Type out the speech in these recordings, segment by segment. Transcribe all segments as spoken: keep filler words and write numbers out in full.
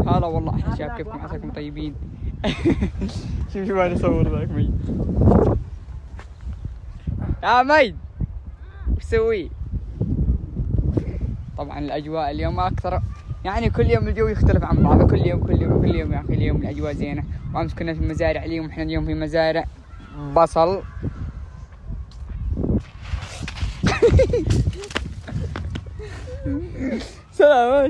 هلا والله احلى شباب، كيفكم؟ عساكم طيبين. شوف شوف انا اصور ذاك ميد. يا ميد وش تسوي؟ طبعا الاجواء اليوم اكثر، يعني كل يوم الجو يختلف عن بعضه، كل يوم كل يوم كل يوم يا اخي. اليوم الاجواء زينه، وامس كنا في المزارع، اليوم احنا اليوم في مزارع بصل. سلامات.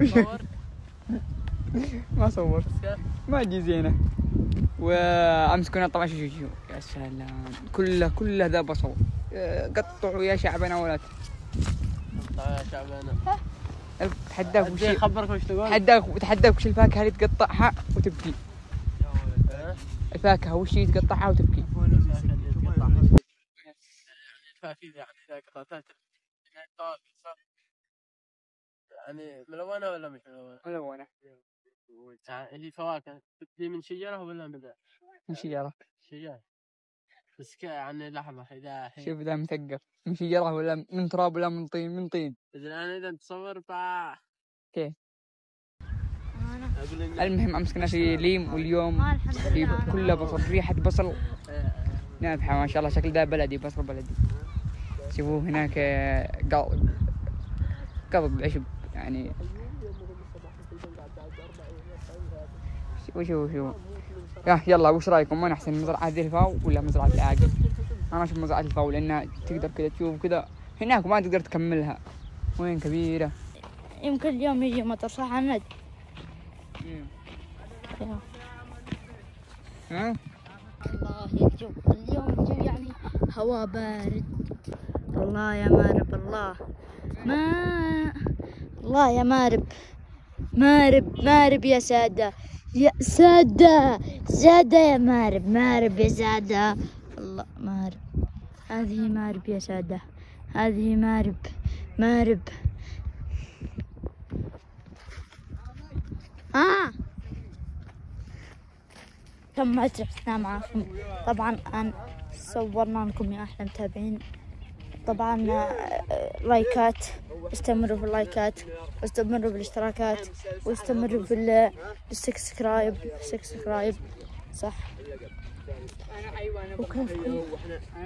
ما صورت، ما اجي زينه. وامس كنا طبعا شو شو شو يا سلام، كله كله ذا بصل. قطعوا يا شعبنا ولات. قطعوا يا شعبنا. اتحداك وش خبرك وش تقول؟ اتحداك اتحداك وش الفاكهه اللي تقطعها وتبكي؟ الفاكهه وش اللي تقطعها وتبكي؟ يعني ملونة ولا مش ملونة؟ ملونة. هي فواكه تبدي من شجرة ولا من من شجرة؟ شجرة. بس يعني لحظة، إذا شوف ذا مثقف، من شجرة ولا من تراب ولا من طين؟ من طين. إذا أنا إذا تصور فا كيف؟ المهم أمس كنا في ليم، واليوم كله بصل، ريحة بصل نافحة ما شاء الله. شكل ذا بلدي، بصل بلدي. شوفوه هناك قلب قلب عشب يعني. شوفوا شوفوا شوفوا. يا يلا وش رايكم؟ وين احسن، مزرعة ذي الفاو ولا مزرعة العاقل؟ انا اشوف مزرعة الفاو لانها تقدر كذا تشوف كذا هناك وما تقدر تكملها. وين كبيرة. يمكن اليوم يجي مطر صح عند؟ ها؟ الله الجو اليوم الجو يعني هواء بارد. الله يا مارب، الله ما الله يا مارب، مارب مارب يا سادة، يا سادة سادة يا مارب، مارب يا سادة. الله مارب، هذه مارب يا سادة، هذه مارب مارب. آه كم رحنا معكم طبعا، أن صورنا لكم يا أحلى متابعين. طبعا لايكات، استمروا في اللايكات، واستمروا بالاشتراكات، واستمروا بالسبسكرايب سبسكرايب صح. وكيفكم؟